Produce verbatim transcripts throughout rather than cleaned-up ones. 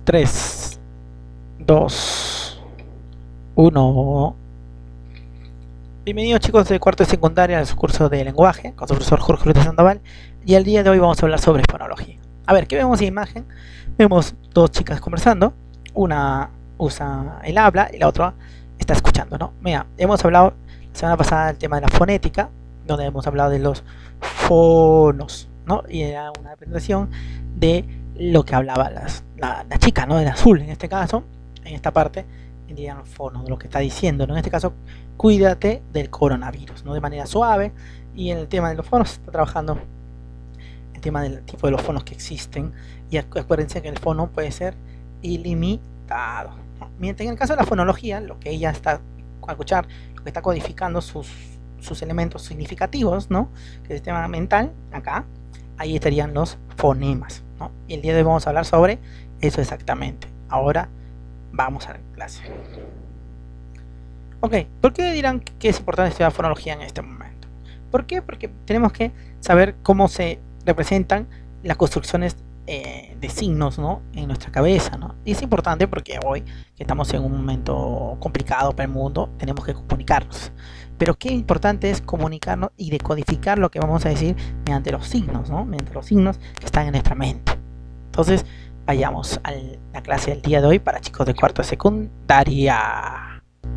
tres, dos, uno. Bienvenidos chicos de cuarto de secundaria a su curso de lenguaje con su profesor Jorge Luis Sandoval. Y el día de hoy vamos a hablar sobre fonología. A ver, ¿qué vemos en imagen? Vemos dos chicas conversando. Una usa el habla y la otra está escuchando, ¿no? Mira, hemos hablado la semana pasada del tema de la fonética, donde hemos hablado de los fonos, ¿no? Y era una presentación de lo que hablaba las, la, la chica, ¿no? Del azul, en este caso, en esta parte, dirían fono, de lo que está diciendo, ¿no? En este caso, cuídate del coronavirus, ¿no? De manera suave. Y en el tema de los fonos se está trabajando el tema del tipo de los fonos que existen. Y acuérdense que el fono puede ser ilimitado, ¿no? Mientras en el caso de la fonología, lo que ella está al escuchar, lo que está codificando sus, sus elementos significativos, ¿no? Que es el sistema mental, acá, ahí estarían los fonemas, ¿no? Y el día de hoy vamos a hablar sobre eso exactamente. Ahora vamos a la clase. Ok, ¿por qué dirán que es importante estudiar fonología en este momento? ¿Por qué? Porque tenemos que saber cómo se representan las construcciones eh, de signos, ¿no? En nuestra cabeza, ¿no? Y es importante porque hoy, que estamos en un momento complicado para el mundo, tenemos que comunicarnos. Pero qué importante es comunicarnos y decodificar lo que vamos a decir mediante los signos, ¿no? Mediante los signos que están en nuestra mente. Entonces, vayamos a la clase del día de hoy para chicos de cuarto de secundaria.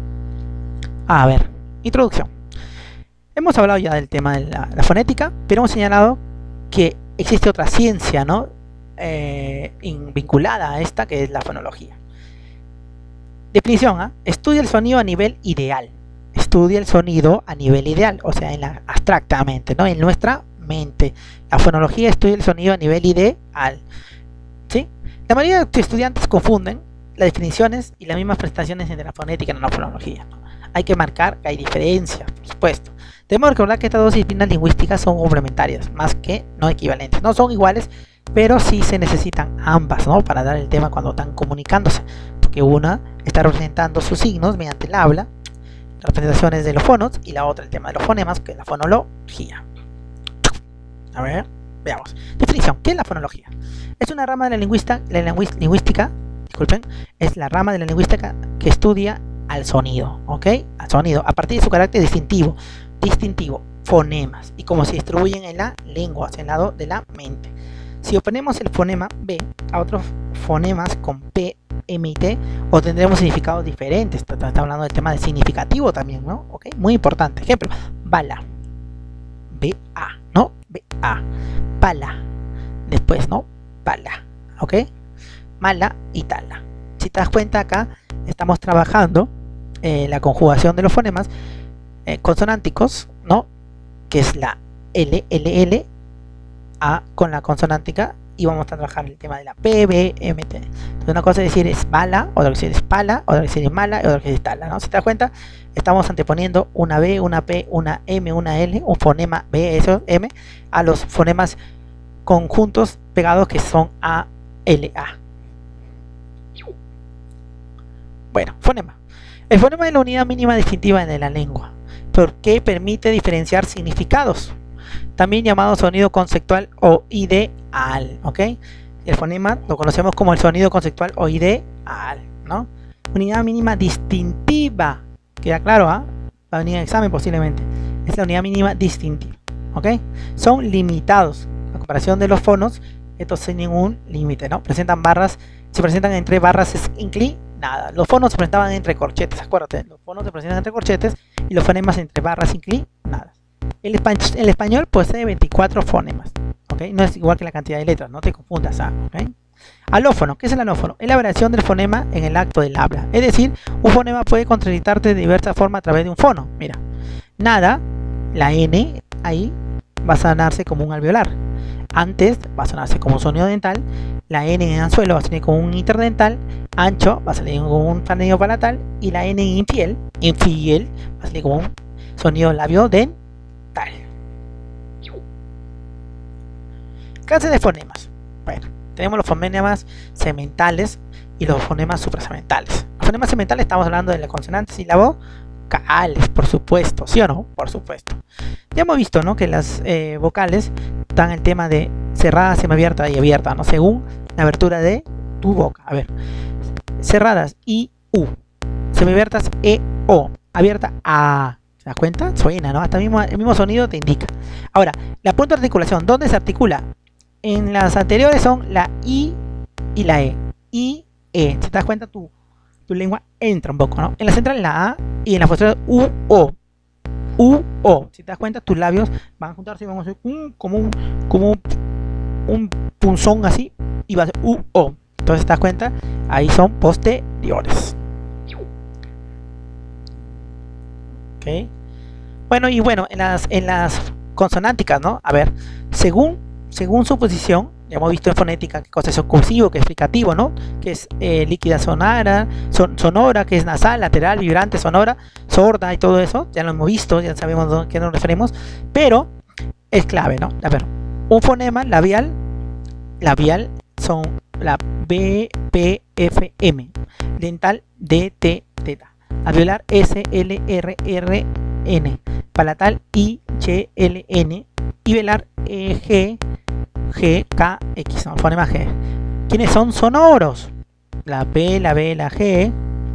A ver, introducción. Hemos hablado ya del tema de la, la fonética, pero hemos señalado que existe otra ciencia, ¿no? Eh, vinculada a esta, que es la fonología. Definición, ¿eh? Estudia el sonido a nivel ideal. Estudia el sonido a nivel ideal, o sea, en la, abstractamente, ¿no? En nuestra mente. La fonología estudia el sonido a nivel ideal. ¿Sí? La mayoría de estudiantes confunden las definiciones y las mismas prestaciones entre la fonética y la fonología, ¿no? Hay que marcar que hay diferencias, por supuesto. Debemos recordar que estas dos disciplinas lingüísticas son complementarias, más que no equivalentes. No son iguales, pero sí se necesitan ambas, ¿no? Para dar el tema cuando están comunicándose. Porque una está representando sus signos mediante el habla, representaciones de los fonos, y la otra el tema de los fonemas, que es la fonología. A ver, veamos. Definición, ¿qué es la fonología? Es una rama de la, lingüista, la lingüística, disculpen, es la rama de la lingüística que estudia al sonido, ¿ok? Al sonido, a partir de su carácter distintivo, distintivo, fonemas, y cómo se distribuyen en la lengua, hacia el lado de la mente. Si oponemos el fonema B a otros fonemas con P, M y T, obtendremos significados diferentes. Está hablando del tema de significativo también, ¿no? ¿Ok? Muy importante. Ejemplo, bala, B A, ¿no? B A, pala, después, ¿no? Pala, ¿ok? Mala y tala. Si te das cuenta, acá estamos trabajando eh, la conjugación de los fonemas eh, consonánticos, ¿no? Que es la L, L, L, A con la consonántica, y vamos a trabajar el tema de la P, B, M, T. Entonces, una cosa es decir es bala, otra cosa es pala, otra cosa es mala, y otra cosa es tala, ¿no? Si te das cuenta, estamos anteponiendo una B, una P, una M, una L, un fonema B, eso, M, a los fonemas conjuntos pegados que son A, L, A. Bueno, fonema. El fonema es la unidad mínima distintiva de la lengua, porque permite diferenciar significados, también llamado sonido conceptual o ideal, ¿ok? El fonema lo conocemos como el sonido conceptual o ideal, ¿no? Unidad mínima distintiva, queda claro, ¿ah? ¿eh? Va a venir en examen posiblemente. Es la unidad mínima distintiva, ¿ok? Son limitados. A comparación de los fonos, estos sin ningún límite, ¿no? Presentan barras, se presentan entre barras inclinadas. Los fonos se presentaban entre corchetes, acuérdate. Los fonos se presentan entre corchetes y los fonemas entre barras inclinadas. El, espa el español posee veinticuatro fonemas, ¿ok? No es igual que la cantidad de letras, no te confundas, ¿ok? Alófono, ¿qué es el alófono? Es la variación del fonema en el acto del habla. Es decir, un fonema puede contradictarte de diversas formas a través de un fono. Mira, nada, la N ahí va a sonarse como un alveolar. Antes va a sonarse como un sonido dental. La N en anzuelo va a salir como un interdental. Ancho va a salir como un sonido palatal. Y la N en infiel, infiel va a salir como un sonido labio dental. Clases de fonemas. Bueno, tenemos los fonemas sementales y los fonemas suprasementales. Los fonemas sementales estamos hablando de las consonantes y la vocales, por supuesto, ¿sí o no? Por supuesto. Ya hemos visto, ¿no? Que las eh, vocales dan el tema de cerrada, semiabierta y abierta, ¿no? Según la abertura de tu boca. A ver, cerradas, I, U. Semiabiertas, E, O. Abierta, A. ¿Te das cuenta? Suena, ¿no? Hasta el mismo, el mismo sonido te indica. Ahora, la punta de articulación, ¿dónde se articula? En las anteriores son la I y la E. I, E. Si te das cuenta, tu, tu lengua entra un poco, ¿no? En la central la A y en la posterior U, O. U, O. Si te das cuenta, tus labios van a juntarse y vamos a hacer un, como un, como un, un punzón así y va a ser U, O. Entonces te das cuenta, ahí son posteriores. Ok. Bueno, y bueno, en las, en las consonánticas, ¿no? A ver, según, según su posición, ya hemos visto en fonética qué cosa es oclusivo, que es fricativo, ¿no? Que es eh, líquida sonora, son, sonora, que es nasal, lateral, vibrante, sonora, sorda y todo eso. Ya lo hemos visto, ya sabemos a qué nos referimos. Pero es clave, ¿no? A ver, un fonema labial, labial son la B, P, F, M. Dental, D, T, T. Alveolar, S, L, R, R, N. Palatal, I, J, L, N. Y velar, E, G, G, K, X, ¿no? Fonema G. ¿Quiénes son sonoros? La P, la B, la G,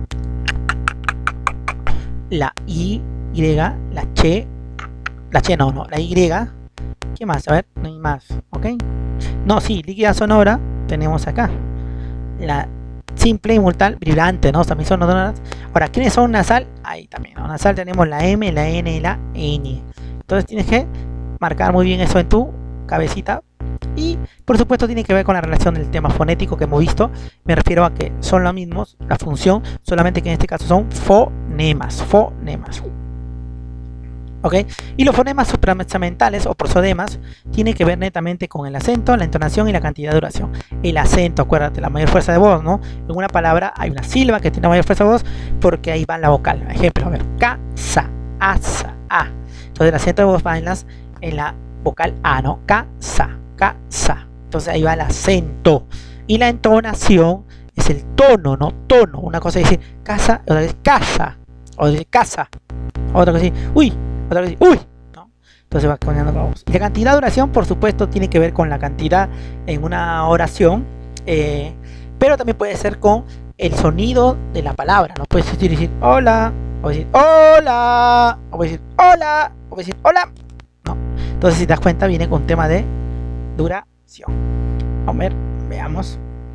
la I, Y, la Ch, la Ch no, no, la Y. ¿Qué más? A ver, no hay más, ¿ok? No, sí, líquida sonora tenemos acá. La simple y multal vibrante, ¿no? También son sonoras. Ahora, ¿quiénes son nasal? Ahí también, ¿no? Nasal tenemos la M, la N y la N. Entonces tienes que marcar muy bien eso en tu cabecita. Y por supuesto tiene que ver con la relación del tema fonético que hemos visto. Me refiero a que son los mismos, la función, solamente que en este caso son fonemas, fonemas. ¿Ok? Y los fonemas supramentales o prosodemas tienen que ver netamente con el acento, la entonación y la cantidad de duración. El acento, acuérdate, la mayor fuerza de voz, ¿no? En una palabra hay una sílaba que tiene mayor fuerza de voz porque ahí va la vocal. Ejemplo, a ver, casa, asa, a. Entonces el acento de voz va en, las, en la vocal A, ¿no? Casa, casa. Entonces ahí va el acento. Y la entonación es el tono, ¿no? Tono. Una cosa es decir casa, otra vez casa, o decir casa, otra cosa es decir uy, otra vez uy, ¿no? Entonces va cambiando la voz. Y la cantidad de oración, por supuesto, tiene que ver con la cantidad en una oración, eh, pero también puede ser con el sonido de la palabra, ¿no? Puedes decir, decir hola, o decir hola, o puedes decir hola, o puedes decir hola, ¿no? Entonces, si te das cuenta, viene con tema de duración. Vamos a ver, veamos.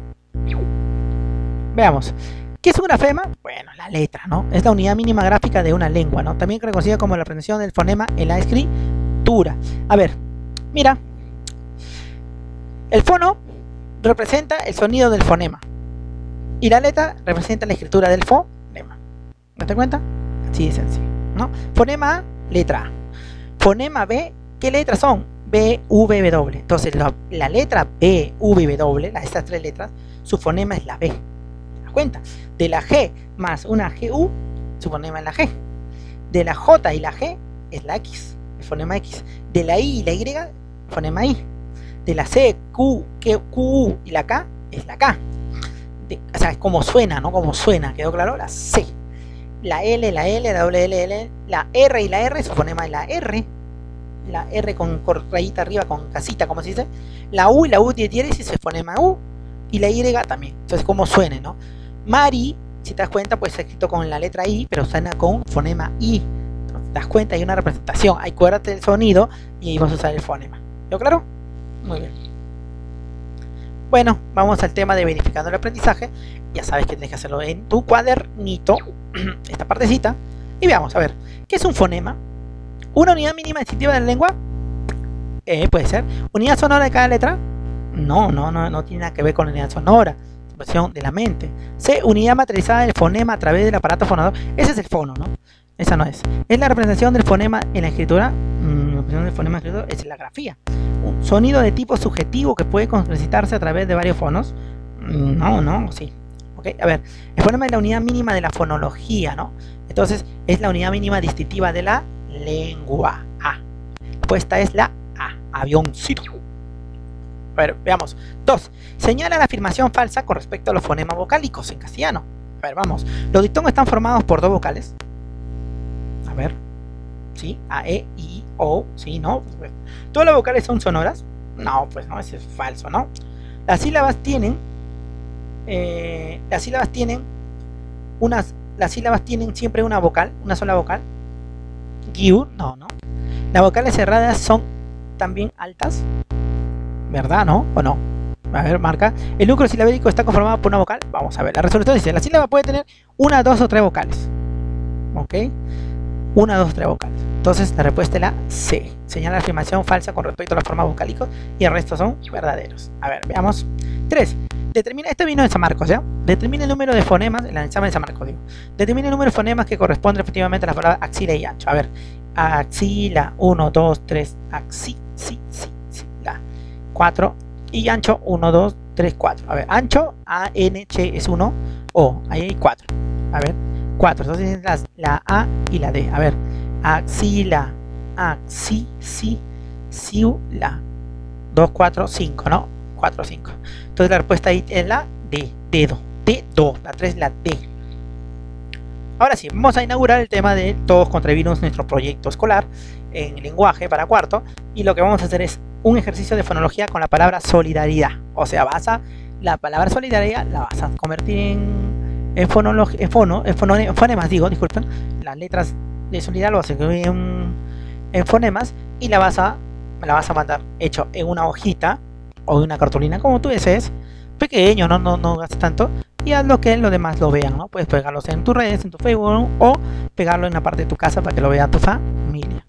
Veamos. ¿Qué es un grafema? Bueno, la letra, ¿no? Es la unidad mínima gráfica de una lengua, ¿no? También reconocida como la pronunciación del fonema en la escritura. A ver, mira. El fono representa el sonido del fonema. Y la letra representa la escritura del fonema. ¿No te cuenta? Así de sencillo, ¿no? Fonema A, letra A. Fonema B, ¿qué letras son? B, V, W. Entonces, la, la letra B, V, W, las, estas tres letras, su fonema es la B. Cuenta, de la G más una G U, su fonema es la G. De la J y la G es la X, el fonema X. De la I y la Y, fonema I. De la C, Q, Q, U y la K es la K. De, o sea, es como suena, ¿no? Como suena, ¿quedó claro? La C. La L, la L, la W, L, L, la R y la R, su fonema es la R. La R con, con rayita arriba, con casita, como se dice. La U y la U de diéresis, su fonema U. Y la Y también. Entonces, como suene, ¿no? Mari, si te das cuenta, pues está escrito con la letra I, pero suena con fonema I. Entonces, te das cuenta, hay una representación. Hay cuérdate del sonido y ahí vas a usar el fonema. ¿Quedó claro? Muy bien. Bueno, vamos al tema de verificando el aprendizaje. Ya sabes que tienes que hacerlo en tu cuadernito, esta partecita. Y veamos, a ver, ¿qué es un fonema? ¿Una unidad mínima distintiva de la lengua? Eh, puede ser. ¿Unidad sonora de cada letra? No, no, no, no tiene nada que ver con la unidad sonora de la mente. C, unidad materializada del fonema a través del aparato fonador. Ese es el fono, ¿no? Esa no es. Es la representación del fonema en la escritura. Mm, la representación del fonema en la escritura es la grafía. Un sonido de tipo subjetivo que puede concretarse a través de varios fonos. Mm, no, no, sí. Ok, a ver. El fonema es la unidad mínima de la fonología, ¿no? Entonces, es la unidad mínima distintiva de la lengua. A. Pues esta es la A. Avioncito. A ver, veamos. Dos. Señala la afirmación falsa con respecto a los fonemas vocálicos en castellano. A ver, vamos. Los diptongos están formados por dos vocales. A ver. ¿Sí? A, E, I, O. ¿Sí? ¿No? Pues, ¿todas las vocales son sonoras? No, pues no, eso es falso, ¿no? Las sílabas tienen eh, las sílabas tienen unas, las sílabas tienen siempre una vocal, una sola vocal. Giu, no, no. Las vocales cerradas son también altas, ¿verdad? ¿No? ¿O no? A ver, marca. El núcleo silabérico está conformado por una vocal. Vamos a ver. La resolución dice, la sílaba puede tener una, dos o tres vocales. ¿Ok? Una, dos, tres vocales. Entonces la respuesta es la C. Señala la afirmación falsa con respecto a la forma vocálica y el resto son verdaderos. A ver, veamos. tres. Determina, este vino de San Marcos, ¿ya? Determina el número de fonemas, en el examen de San Marcos, digo. Determina el número de fonemas que corresponde efectivamente a las palabras axila y ancho. A ver, axila, uno, dos, tres, axi, sí, sí, sí, la. cuatro. Y ancho, uno, dos, tres, cuatro. A ver, ancho, A, N, Ch es uno, O, ahí hay cuatro. A ver, cuatro. Entonces las, la A y la D. A ver, axila, axi, si, siu, la. dos, cuatro, cinco, ¿no? cuatro, cinco. Entonces la respuesta ahí es la D, dedo, dedo. La tres es la D. Ahora sí, vamos a inaugurar el tema de Todos contra el Virus, nuestro proyecto escolar en lenguaje para cuarto. Y lo que vamos a hacer es un ejercicio de fonología con la palabra solidaridad. O sea, vas a, la palabra solidaridad la vas a convertir en, en, fonolog, en, fono, en, fono, en fonemas, digo, disculpen. Las letras de solidaridad lo vas a escribir en, en fonemas y la vas a, la vas a mandar hecho en una hojita o en una cartulina, como tú desees. Pequeño, no, no, no gastes tanto. Y haz lo que los demás lo vean, ¿no? Puedes pegarlos en tus redes, en tu Facebook, o pegarlo en la parte de tu casa para que lo vea tu familia.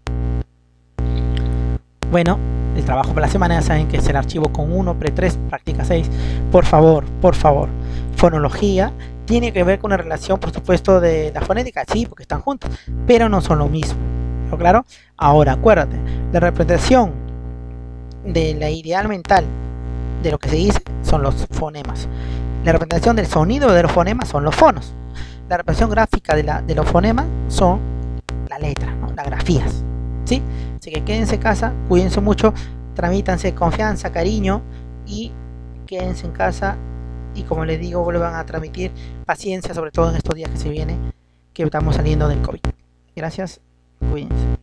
Bueno, el trabajo para la semana ya saben que es el archivo con uno, pre tres, práctica seis. Por favor, por favor, fonología tiene que ver con una relación, por supuesto, de la fonética, sí, porque están juntos, pero no son lo mismo. ¿No? Claro. Ahora, acuérdate, la representación de la ideal mental de lo que se dice son los fonemas. La representación del sonido de los fonemas son los fonos. La representación gráfica de, la, de los fonemas son las letras, ¿no? Las grafías. ¿Sí? Así que quédense en casa, cuídense mucho, tramítanse confianza, cariño y quédense en casa. Y como les digo, vuelvan a transmitir paciencia, sobre todo en estos días que se vienen, que estamos saliendo del COVID. Gracias, cuídense.